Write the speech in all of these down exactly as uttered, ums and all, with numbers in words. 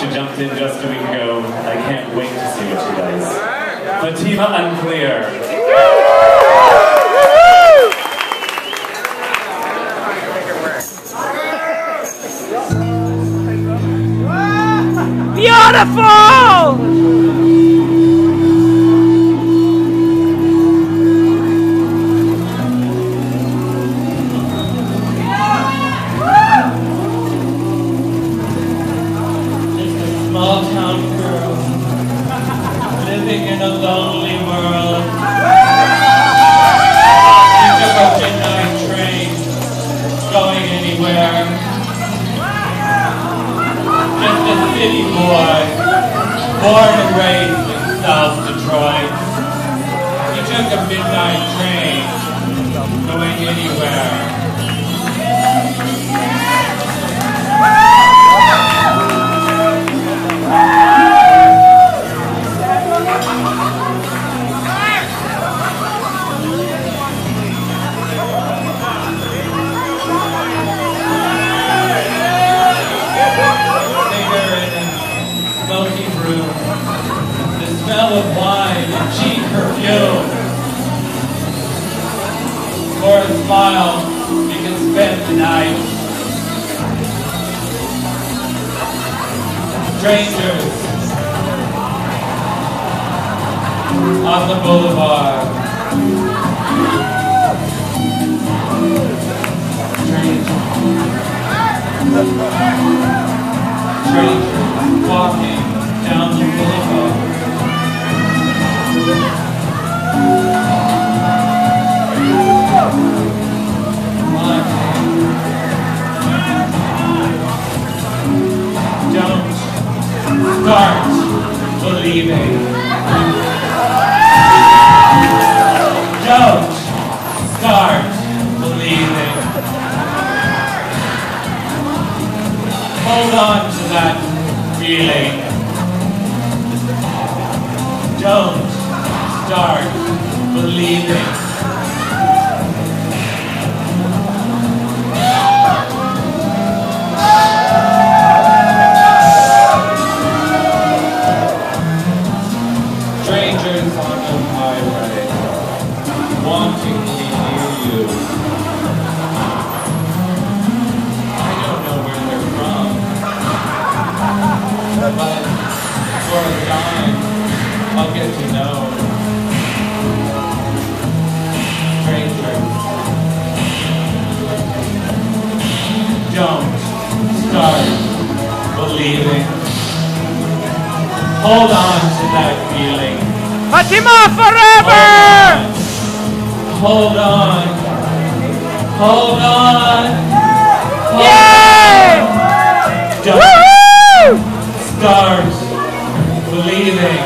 She jumped in just a week ago. I can't wait to see what she does. Phatima Unclear. Beautiful! Small town girl, living in a lonely world. Think of a midnight train, going anywhere. Just a city boy, born and raised in South Detroit. He took a midnight train, going anywhere. Smoky room, the smell of wine and cheap perfume. For a smile, you can spend the night. Strangers on the boulevard. Strangers. Strangers walking down the boulevard. Don't start believing. Don't start believing. Hold on to that feeling. Don't start believing. Strangers on the highway, wanting to be near you. I don't know where they're from, but for a time, I'll get to know. Strangers, don't start believing. Hold on to that feeling. Phatima forever! Hold on. Hold on. Hold Yay! on. Don't Woo! start believing.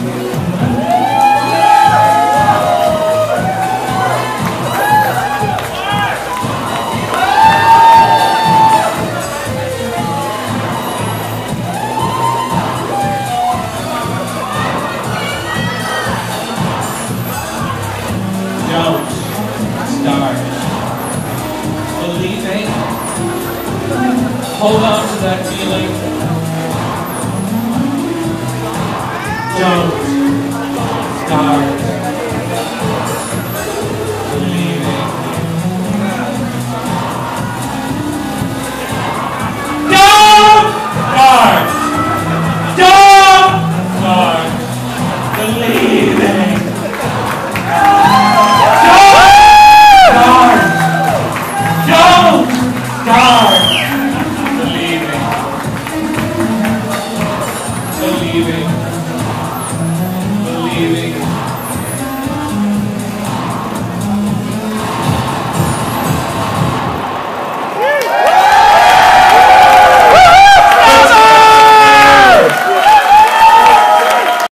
Don't start believing. Hold on to that feeling. Don't start